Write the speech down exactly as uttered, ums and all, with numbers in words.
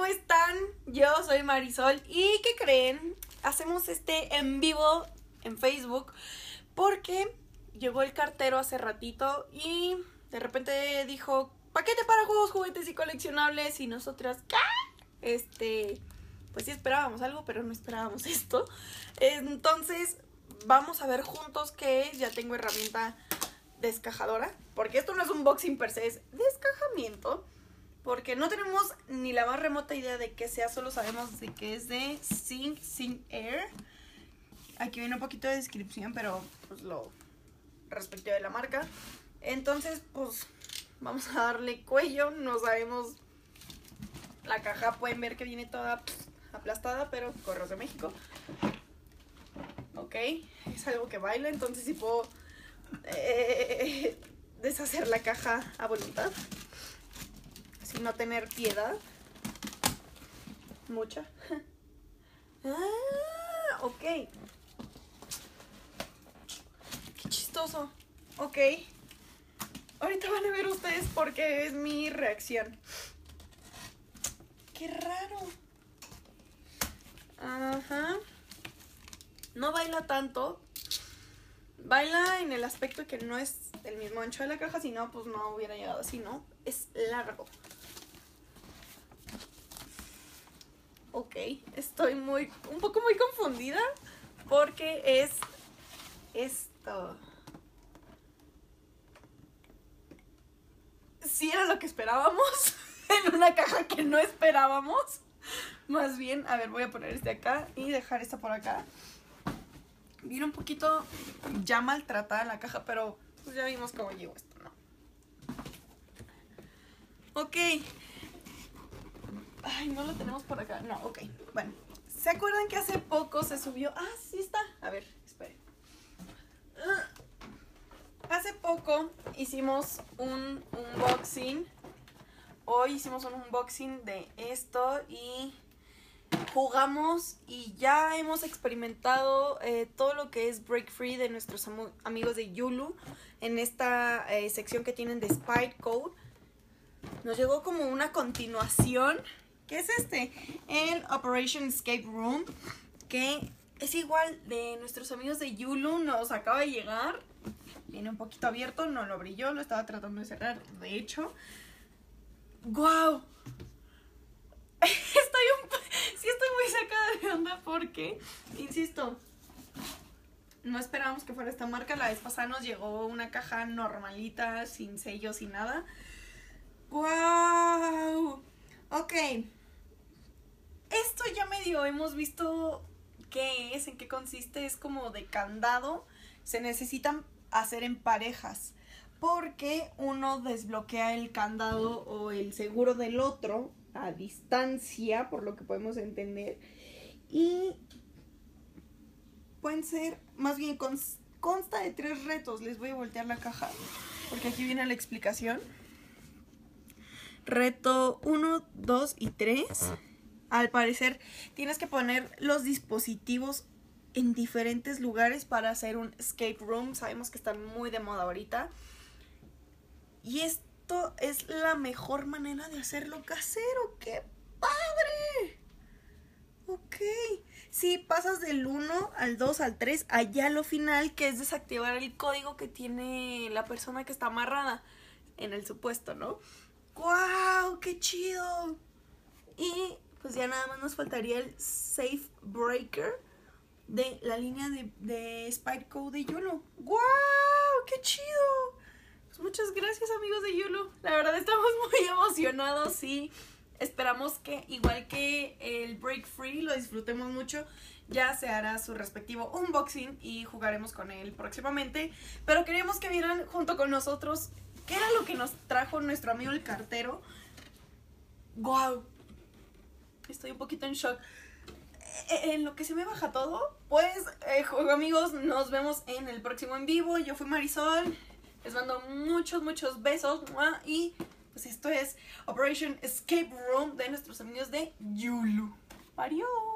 ¿cómo están? Yo soy Marisol y ¿qué creen? Hacemos este en vivo en Facebook porque llegó el cartero hace ratito y de repente dijo paquete para juegos, juguetes y coleccionables y nosotras, ¿qué? Este, pues sí esperábamos algo, pero no esperábamos esto. Entonces vamos a ver juntos qué es. Ya tengo herramienta descajadora, porque esto no es un unboxing per se, es descajamiento. Porque no tenemos ni la más remota idea de qué sea, solo sabemos de que es de Sync, Sync Air. Aquí viene un poquito de descripción, pero pues lo respectivo de la marca. Entonces, pues vamos a darle cuello. No sabemos. La caja pueden ver que viene toda pues, aplastada, pero Correos de México. Ok, es algo que baila, entonces sí puedo eh, deshacer la caja a voluntad. Sin no tener piedad. Mucha. Ah, ok. Qué chistoso. Ok. Ahorita van a ver ustedes porque es mi reacción. Qué raro. Ajá. No baila tanto. Baila en el aspecto que no es el mismo ancho de la caja, si no, pues no hubiera llegado así, ¿no? Es largo. Ok, estoy muy, un poco muy confundida porque es esto. Sí era lo que esperábamos en una caja que no esperábamos. Más bien, a ver, voy a poner este acá y dejar esta por acá. Viene un poquito ya maltratada la caja, pero pues ya vimos cómo llegó esto, ¿no? Ok. Ay, no lo tenemos por acá. No, ok. Bueno, ¿se acuerdan que hace poco se subió? Ah, sí está. A ver, esperen. Hace poco hicimos un unboxing. Hoy hicimos un unboxing de esto y jugamos y ya hemos experimentado eh, todo lo que es Break Free de nuestros am amigos de Yulu en esta eh, sección que tienen de Spike Code. Nos llegó como una continuación. ¿Qué es este? El Operation Escape Room, que es igual de nuestros amigos de Yulu. Nos acaba de llegar. Viene un poquito abierto, no lo abrí yo, lo estaba tratando de cerrar, de hecho. ¡Guau! Estoy un... Sí estoy muy sacada de onda porque, insisto, no esperábamos que fuera esta marca. La vez pasada nos llegó una caja normalita, sin sello, sin nada. ¡Guau! Ok. Esto ya medio hemos visto qué es, en qué consiste. Es como de candado. Se necesitan hacer en parejas porque uno desbloquea el candado o el seguro del otro a distancia, por lo que podemos entender. Y pueden ser, más bien cons consta de tres retos. Les voy a voltear la caja porque aquí viene la explicación. Reto uno, dos y tres. Al parecer tienes que poner los dispositivos en diferentes lugares para hacer un escape room. Sabemos que están muy de moda ahorita. Y esto es la mejor manera de hacerlo casero. ¡Qué padre! Ok. Si pasas del uno al dos al tres, allá lo final, que es desactivar el código que tiene la persona que está amarrada en el supuesto, ¿no? ¡Guau! ¡Qué chido! Y pues ya nada más nos faltaría el Safe Breaker de la línea de, de Spike Code de Yulu. ¡Guau! ¡Qué chido! Pues muchas gracias, amigos de Yulu. La verdad estamos muy emocionados y esperamos que, igual que el Break Free, lo disfrutemos mucho. Ya se hará su respectivo unboxing y jugaremos con él próximamente. Pero queríamos que vieran junto con nosotros qué era lo que nos trajo nuestro amigo el cartero. ¡Guau! Estoy un poquito en shock. En lo que se me baja todo, pues, eh, amigos, nos vemos en el próximo en vivo. Yo fui Marisol. Les mando muchos, muchos besos. Y pues esto es Operation Escape Room de nuestros amigos de Yulu. Adiós.